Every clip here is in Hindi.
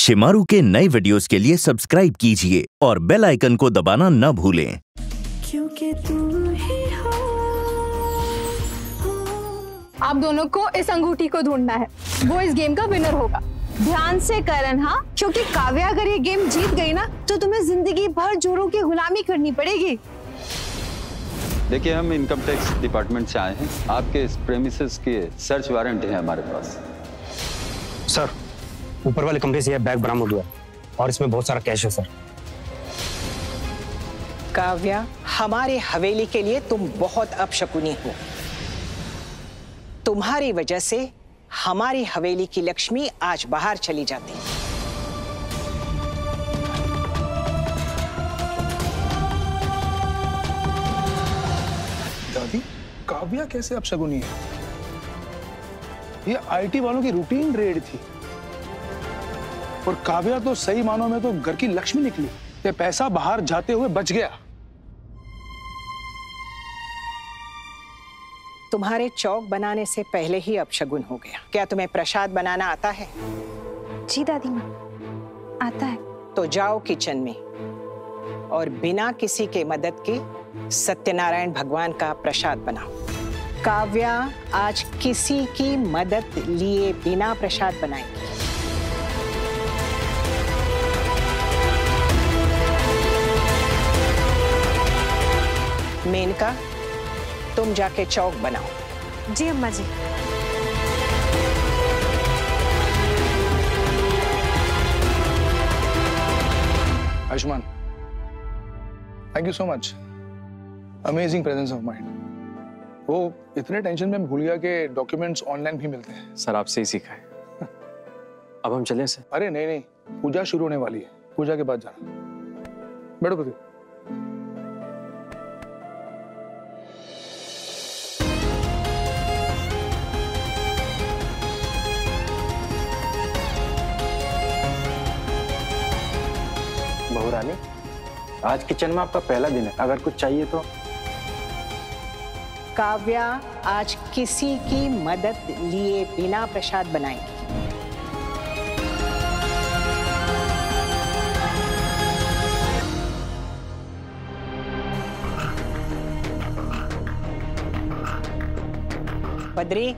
शेमारू के नए वीडियोस के लिए सब्सक्राइब कीजिए और बेल आइकन को दबाना न भूलें। क्योंकि तुम ही हो। आप दोनों को इस अंगूठी को ढूंढना है, वो इस गेम का विनर होगा। ध्यान से करन, हाँ, क्योंकि काव्या अगर ये गेम जीत गई ना तो तुम्हें जिंदगी भर जोरों की गुलामी करनी पड़ेगी। देखिए, हम इनकम टैक्स डिपार्टमेंट से आए हैं। आपके इस प्रेमिसेस के सर्च वारंट है हमारे पास। सर, ऊपर वाले कमरे से यह बैग बरामद हुआ और इसमें बहुत सारा कैश है सर। काव्या, हमारे हवेली के लिए तुम बहुत अपशकुनी हो। तुम्हारी वजह से हमारी हवेली की लक्ष्मी आज बाहर चली जाती। दादी, काव्या कैसे अपशकुनी है? ये आईटी वालों की रूटीन रेड थी और काव्या तो सही मानों में तो घर की लक्ष्मी निकली। ये पैसा बाहर जाते हुए बच गया। तुम्हारे चौक बनाने से पहले ही अपशगुन हो गया। क्या तुम्हें प्रसाद बनाना आता है? जी दादी माँ, आता है। तो जाओ किचन में और बिना किसी के मदद के सत्यनारायण भगवान का प्रसाद बनाओ। काव्या आज किसी की मदद लिए बिना प्रसाद बनाएगी। मेनका, तुम जाके चौक बनाओ। जी अम्मा जी। Ayushmann, thank you so much. Amazing presence of mind. वो इतने टेंशन में भूल गया कि डॉक्यूमेंट्स ऑनलाइन भी मिलते हैं। सर, आपसे ही सीखा है। अब हम चलें सर? अरे नहीं नहीं, पूजा शुरू होने वाली है। पूजा के बाद जाना। बैठो पति। बहू रानी, आज किचन में आपका पहला दिन है, अगर कुछ चाहिए तो। काव्या आज किसी की मदद लिए बिना प्रसाद बनाएगी। बद्री,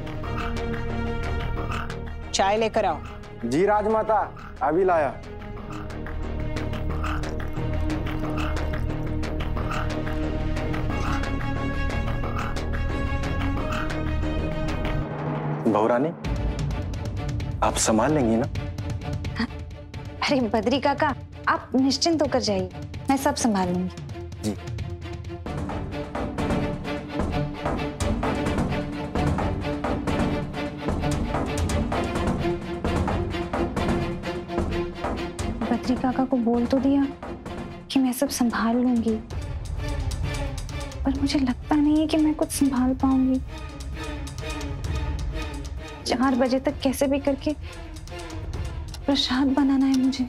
चाय लेकर आओ। जी राजमाता, अभी लाया। बहू रानी, आप संभाल लेंगी ना? अरे बद्री काका, आप निश्चिंत होकर जाइए, मैं सब संभाल लूंगी। जी। बद्री काका को बोल तो दिया कि मैं सब संभाल लूंगी, पर मुझे लगता नहीं है कि मैं कुछ संभाल पाऊंगी। 4 बजे तक कैसे भी करके प्रसाद बनाना है मुझे।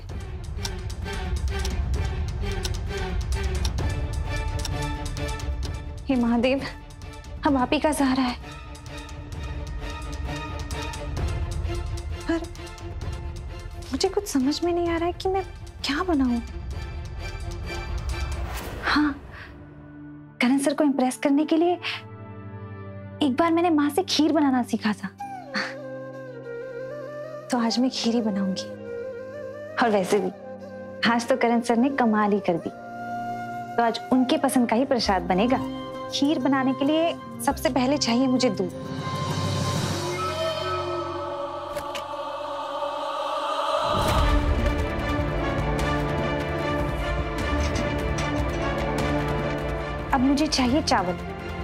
हे महादेव, अब आप ही का सहारा है। पर मुझे कुछ समझ में नहीं आ रहा है कि मैं क्या बनाऊं। हाँ, करण सर को इम्प्रेस करने के लिए एक बार मैंने माँ से खीर बनाना सीखा था, तो आज मैं खीर ही बनाऊंगी। और वैसे भी आज तो करण सर ने कमाल ही कर दी, तो आज उनके पसंद का ही प्रसाद बनेगा। खीर बनाने के लिए सबसे पहले चाहिए मुझे दूध। अब मुझे चाहिए चावल।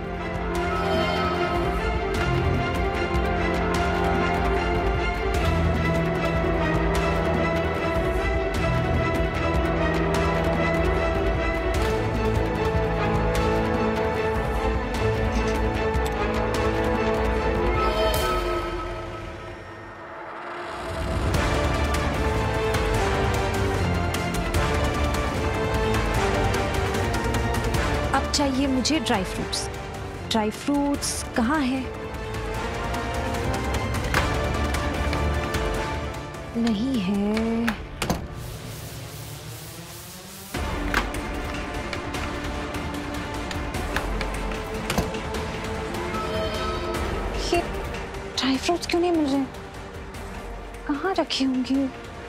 चाहिए मुझे ड्राई फ्रूट्स। ड्राई फ्रूट्स कहाँ है? नहीं है। भूखी होंगी।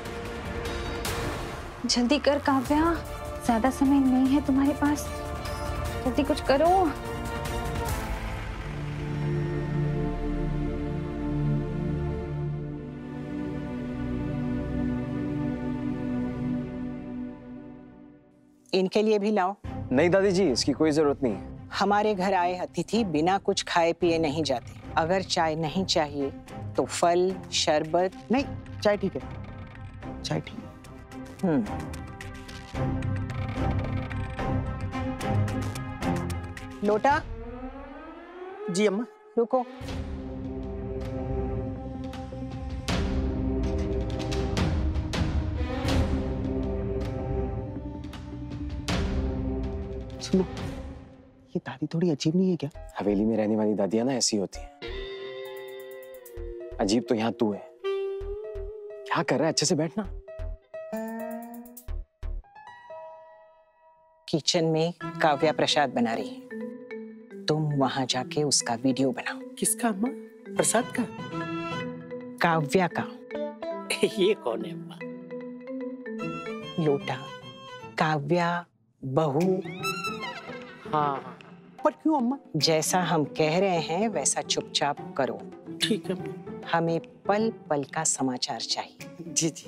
जल्दी कर काव्या, ज्यादा समय नहीं है तुम्हारे पास, जल्दी कुछ करो। इनके लिए भी लाओ। नहीं दादी जी, इसकी कोई जरूरत नहीं है। हमारे घर आए अतिथि बिना कुछ खाए पिए नहीं जाते। अगर चाय नहीं चाहिए तो फल, शरबत। नहीं, चाय ठीक है, चाय ठीक है। लोटा। जी अम्मा। रुको। सुनो, ये दादी थोड़ी अजीब नहीं है क्या? हवेली में रहने वाली दादियां ना ऐसी होती हैं। अजीब तो यहाँ तू है। क्या कर रहा है? अच्छे से बैठना। किचन में काव्या प्रसाद बना रही है, तुम वहां जाके उसका वीडियो बनाओ। किसका अम्मा? प्रसाद का? काव्या का। ये कौन है अम्मा? लोटा, काव्या बहू। हाँ, पर क्यों अम्मा? जैसा हम कह रहे हैं वैसा चुपचाप करो। ठीक है। हमें पल पल का समाचार चाहिए। जी जी।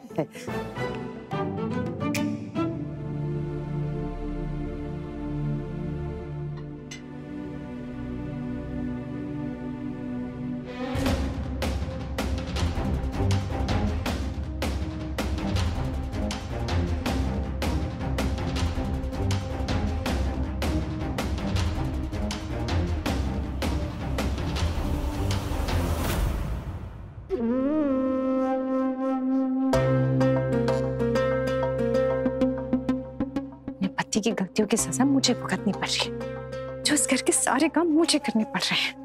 की गलतियों की सजा मुझे भुगतनी पड़ रही है, जो इस घर के सारे काम मुझे करने पड़ रहे हैं।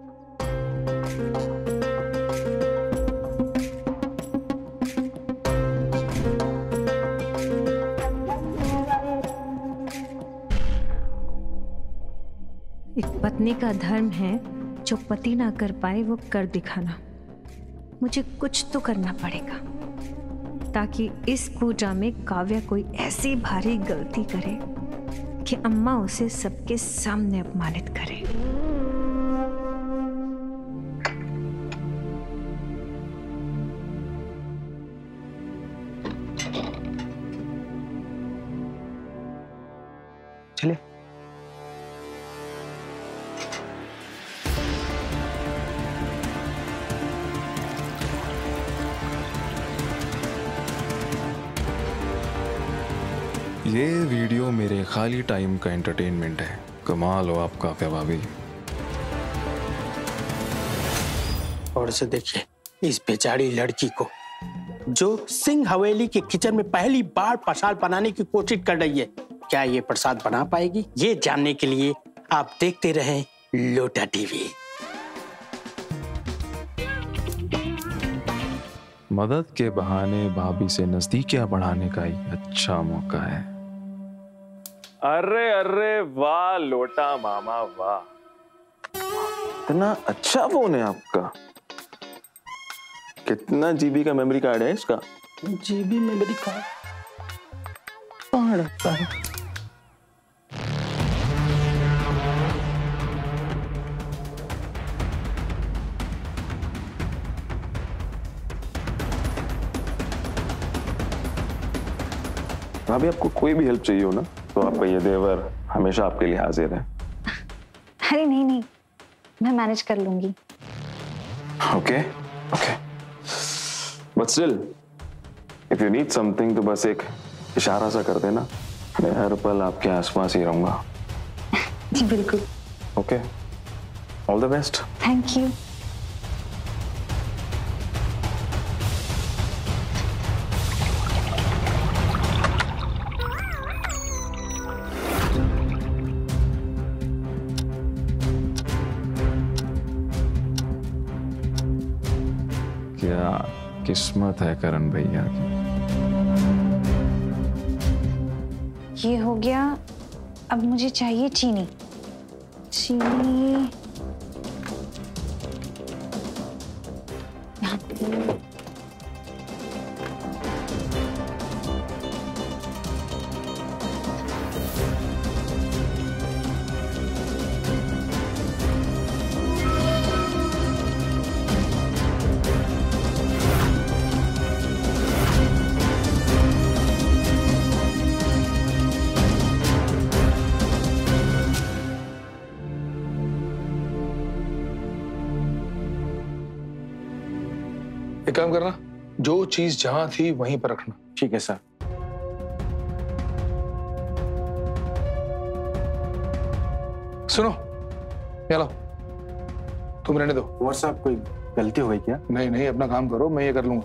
एक पत्नी का धर्म है जो पति ना कर पाए वो कर दिखाना। मुझे कुछ तो करना पड़ेगा ताकि इस पूजा में काव्या कोई ऐसी भारी गलती करे कि अम्मा उसे सबके सामने अपमानित करे। चले। ये वीडियो मेरे खाली टाइम का एंटरटेनमेंट है। कमाल हो आप काव्या भाभी। और से देखिए इस बेचारी लड़की को जो सिंह हवेली के किचन में पहली बार प्रसाद बनाने की कोशिश कर रही है। क्या ये प्रसाद बना पाएगी? ये जानने के लिए आप देखते रहें लोटा टीवी। मदद के बहाने भाभी से नजदीकियां बढ़ाने का ही अच्छा मौका है। अरे अरे वाह लोटा मामा वाह, इतना अच्छा फोन है आपका। कितना जीबी का मेमोरी कार्ड है इसका? जीबी मेमोरी कार्ड कहाँ रखता है? भाभी आपको कोई भी हेल्प चाहिए हो ना तो आपका ये देवर हमेशा आपके लिए हाजिर है। अरे नहीं नहीं, मैं मैनेज कर लूंगी। Okay okay, but still if you need something तो बस एक इशारा सा कर देना, मैं हर पल आपके आसपास ही रहूंगा। जी बिल्कुल। Okay, all the best. Thank you. क्या किस्मत है करण भैया की। ये हो गया। अब मुझे चाहिए चीनी। चीनी यहाँ पे। एक काम करना, जो चीज जहां थी वहीं पर रखना। ठीक है सर। सुनो, ये लो, तुम रहने दो। और साहब कोई गलती हो गई क्या? नहीं नहीं, अपना काम करो, मैं ये कर लूंगा।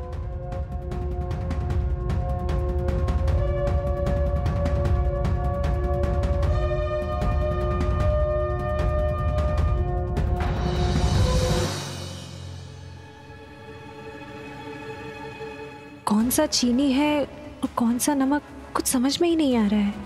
कौन सा चीनी है और कौन सा नमक, कुछ समझ में ही नहीं आ रहा है।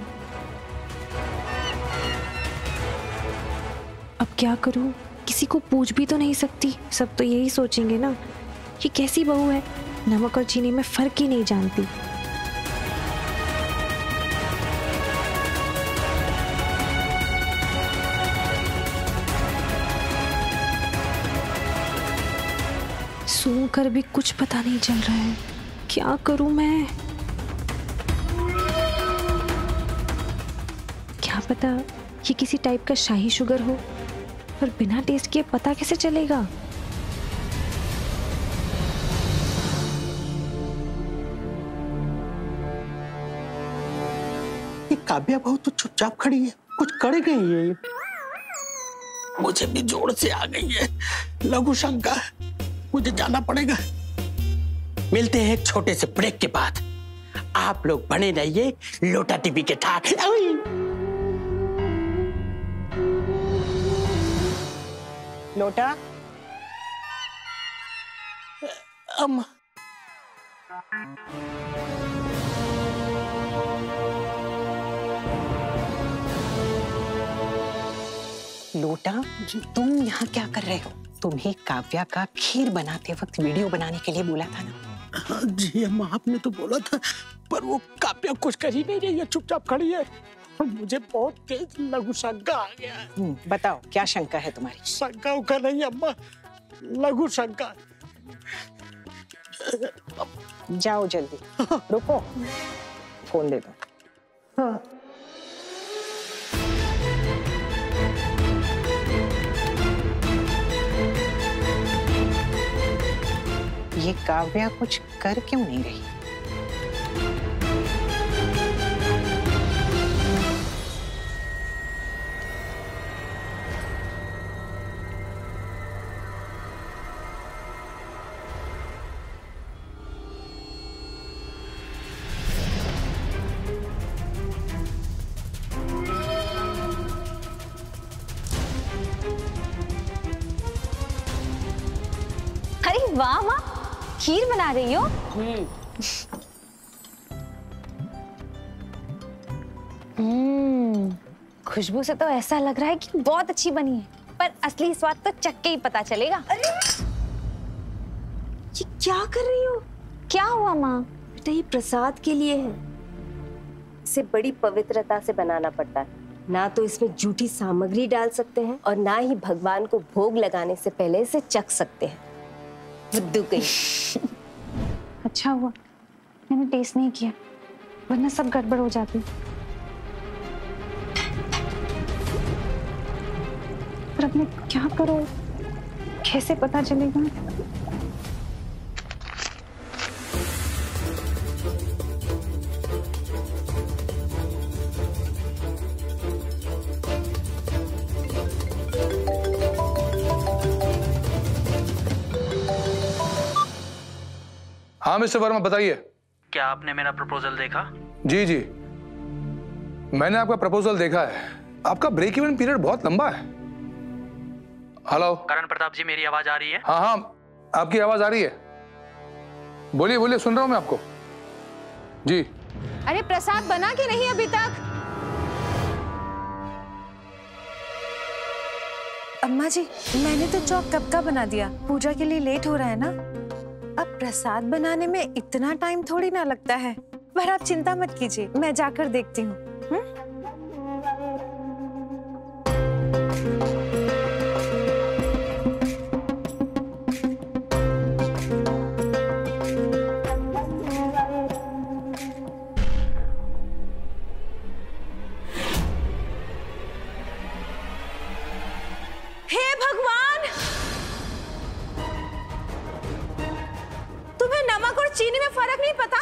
अब क्या करूं? किसी को पूछ भी तो नहीं सकती, सब तो यही सोचेंगे ना कि कैसी बहू है, नमक और चीनी में फर्क ही नहीं जानती। सूंघ कर भी कुछ पता नहीं चल रहा है, क्या करूं मैं? क्या पता ये किसी टाइप का शाही शुगर हो, पर बिना टेस्ट किए पता कैसे चलेगा? ये काव्या बहू तो चुपचाप खड़ी है, कुछ कर गई है। मुझे भी जोर से आ गई है लघु शंका, मुझे जाना पड़ेगा। मिलते हैं एक छोटे से ब्रेक के बाद। आप लोग बने रहिए लोटा टीवी के ठाक। लोटा अम्मा, लोटा, तुम यहाँ क्या कर रहे हो? तुम्हें काव्या का खीर बनाते वक्त वीडियो बनाने के लिए बोला था ना? जी अम्मा, आपने तो बोला था, पर वो काव्या कुछ कर ही नहीं रही है, चुपचाप खड़ी है। मुझे बहुत तेज लघु शंका आ गया है। बताओ क्या शंका है तुम्हारी? शंका उका नहीं अम्मा, लघु शंका। जाओ जल्दी, रुको, फोन दे दो। हाँ। ये काव्या कुछ कर क्यों नहीं रही? अरे वाह माँ, खीर बना रही हो? खुशबू से तो ऐसा लग रहा है कि बहुत अच्छी बनी है, पर असली स्वाद तो चख के ही पता चलेगा। अरे ये क्या कर रही हो? क्या हुआ माँ? बेटा ये प्रसाद के लिए है, इसे बड़ी पवित्रता से बनाना पड़ता है। ना तो इसमें झूठी सामग्री डाल सकते हैं और ना ही भगवान को भोग लगाने से पहले इसे चख सकते हैं। बुद्धू कहीं। अच्छा हुआ मैंने टेस्ट नहीं किया, वरना सब गड़बड़ हो जाती। पर अब मैं क्या करूं? कैसे पता चलेगा? हाँ मिस्टर वर्मा, बताइए। क्या आपने मेरा प्रपोजल देखा? जी जी, मैंने आपका प्रपोजल देखा है। आपका ब्रेक इवन पीरियड बहुत लंबा है। हेलो करण प्रताप जी, मेरी आवाज आ रही है? हाँ हाँ, आपकी आवाज आ रही है। बोलिए बोलिए, सुन रहा हूं मैं आपको। जी। अरे प्रसाद बना कि नहीं अभी तक? अम्मा जी, मैंने तो चौक कब का बना दिया, पूजा के लिए लेट हो रहा है ना। अब प्रसाद बनाने में इतना टाइम थोड़ी ना लगता है। पर आप चिंता मत कीजिए, मैं जाकर देखती हूँ। हे भगवान,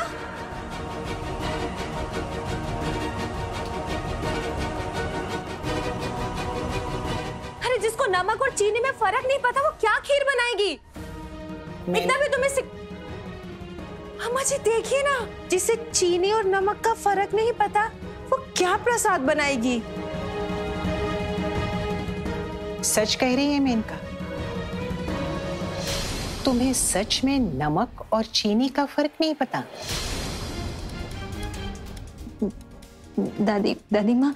अरे जिसको नमक और चीनी में फर्क नहीं पता वो क्या खीर बनाएगी? इतना भी तुम्हें अम्मा जी देखिए ना, जिसे चीनी और नमक का फर्क नहीं पता वो क्या प्रसाद बनाएगी? सच कह रही है मेनका, तुम्हें सच में नमक और चीनी का फर्क नहीं पता? दादी माँ,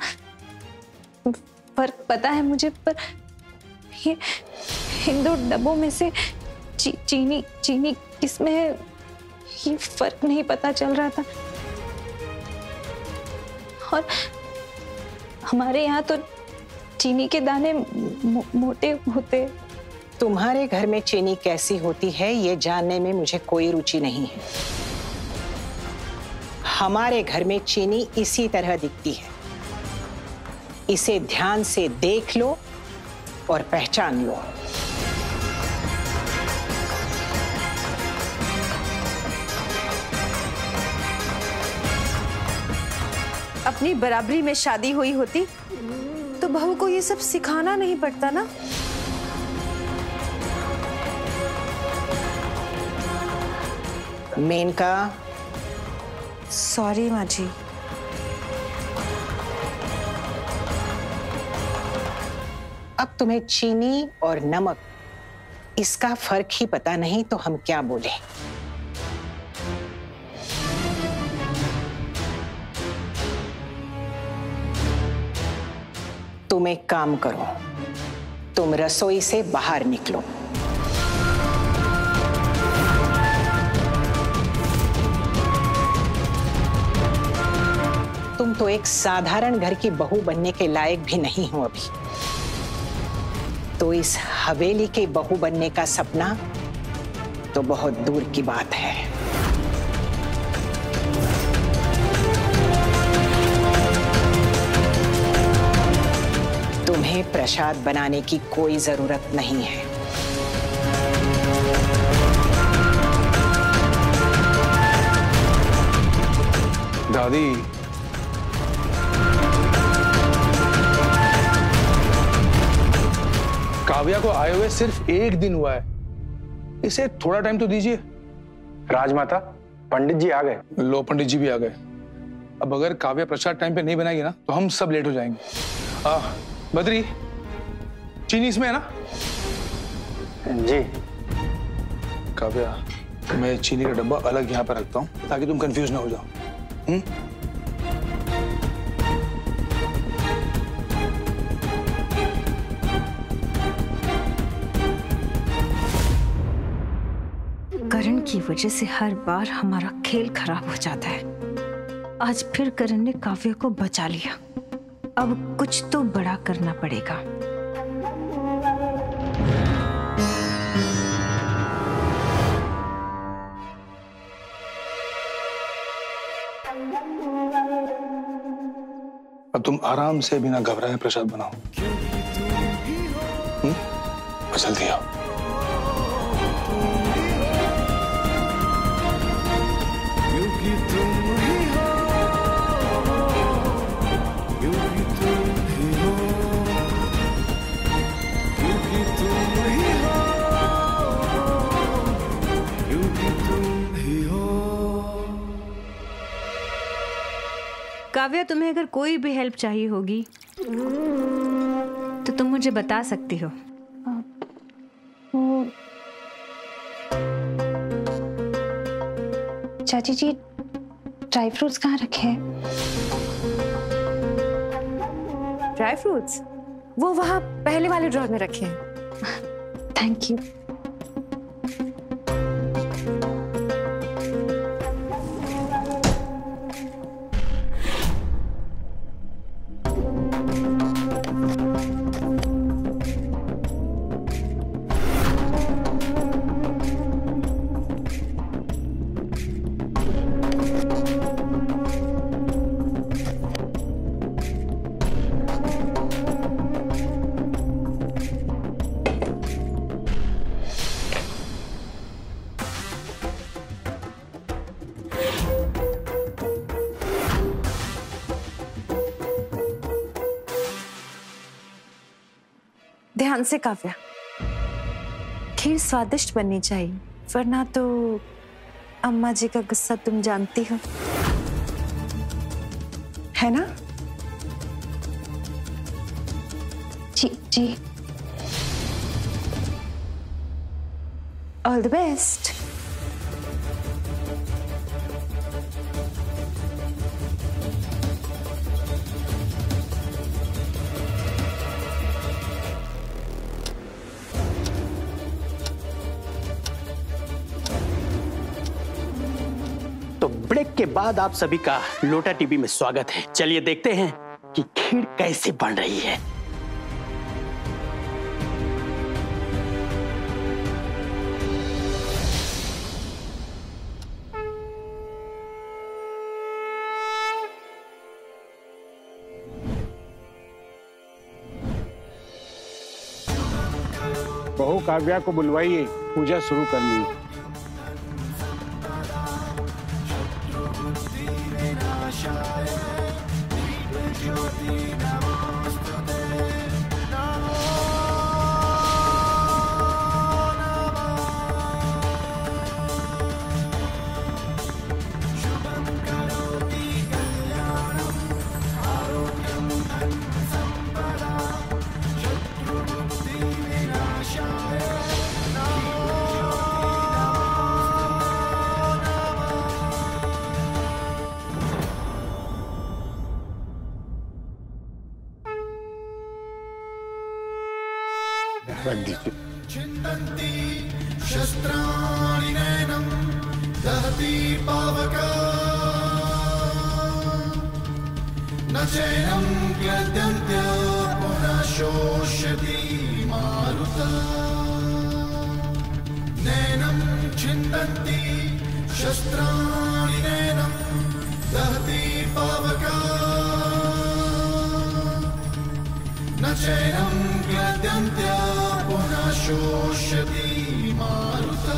फर्क पता है मुझे, पर ये इन दो डब्बों में से चीनी किसमें है ये फर्क नहीं पता चल रहा था। और हमारे यहाँ तो चीनी के दाने मोटे होते। तुम्हारे घर में चीनी कैसी होती है ये जानने में मुझे कोई रुचि नहीं है। हमारे घर में चीनी इसी तरह दिखती है। इसे ध्यान से देख लो और पहचान लो। अपनी बराबरी में शादी हुई होती तो बहू को ये सब सिखाना नहीं पड़ता ना। मेनका, सॉरी माँ जी। अब तुम्हें चीनी और नमक इसका फर्क ही पता नहीं तो हम क्या बोले। तुम एक काम करो, तुम रसोई से बाहर निकलो। तुम तो एक साधारण घर की बहू बनने के लायक भी नहीं हो अभी। तो इस हवेली की बहू बनने का सपना तो बहुत दूर की बात है। तुम्हें प्रसाद बनाने की कोई जरूरत नहीं है। दादी, काव्या को आए हुए सिर्फ 1 दिन हुआ है, इसे थोड़ा टाइम तो दीजिए। राजमाता, पंडित जी आ गए। लो, पंडित जी भी आ गए। अब अगर काव्या प्रसाद टाइम पे नहीं बनाएगी ना तो हम सब लेट हो जाएंगे। बद्री, चीनी इसमें है ना? जी। काव्या, मैं चीनी का डब्बा अलग यहाँ पर रखता हूँ ताकि तुम कंफ्यूज ना हो जाओ। करण की वजह से हर बार हमारा खेल खराब हो जाता है। आज फिर करण ने काव्या को बचा लिया। अब कुछ तो बड़ा करना पड़ेगा। अब तुम आराम से बिना घबराए प्रसाद बनाओ। जल्दी आओ। काव्या, तुम्हें अगर कोई भी हेल्प चाहिए होगी तो तुम मुझे बता सकती हो। चाची जी, ड्राई फ्रूट्स कहाँ रखे हैं? ड्राई फ्रूट्स वो वहां पहले वाले ड्रॉर में रखे हैं। Thank you. ध्यान से काव्या, खीर स्वादिष्ट बननी चाहिए, वरना तो अम्मा जी का गुस्सा तुम जानती हो, है ना? जी जी। All the best. तो ब्रेक के बाद आप सभी का लोटा टीवी में स्वागत है। चलिए देखते हैं कि खीर कैसे बन रही है। बहू काव्या को बुलवाइए, पूजा शुरू करनी है। छिन्दन्ति शस्त्राणि नैनं दहति पावका न चैनं क्लद्यन्त्य पुनः शोष्यति मारुता नैनं छिन्दन्ति शस्त्राणि नैनं दहति पावका न चैनं क्लद्यन्त्य पुनः शोष्यति मारुता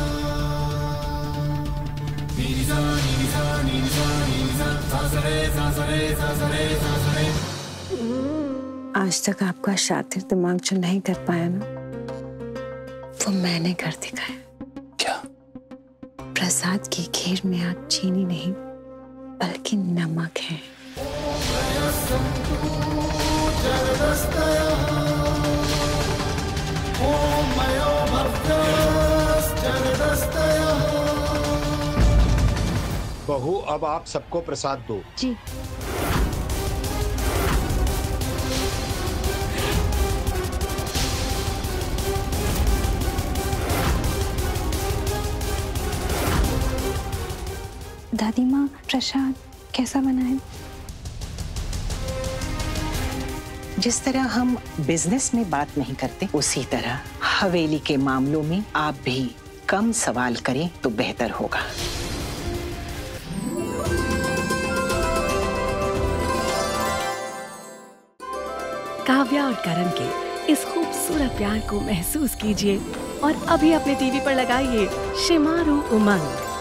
नीसा नीसा नीसा नीसा सासरे सासरे सासरे सासरे। आज तक आपका शातिर दिमाग जो नहीं कर पाया ना, वो मैंने कर दिखाया। क्या? प्रसाद की खीर में आज चीनी नहीं बल्कि नमक है। बहू अब आप सबको प्रसाद दो। जी। दादी माँ, प्रसाद कैसा बना है? जिस तरह हम बिजनेस में बात नहीं करते, उसी तरह हवेली के मामलों में आप भी कम सवाल करें तो बेहतर होगा। काव्या और करण के इस खूबसूरत प्यार को महसूस कीजिए और अभी अपने टीवी पर लगाइए शेमारू उमंग।